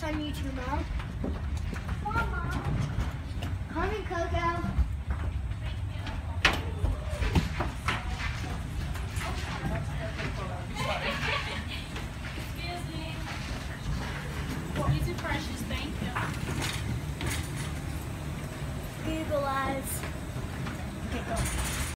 us on YouTube, Mom. Come on, Mom. Come in, Coco. You too precious, thank you. Google eyes. Okay, go.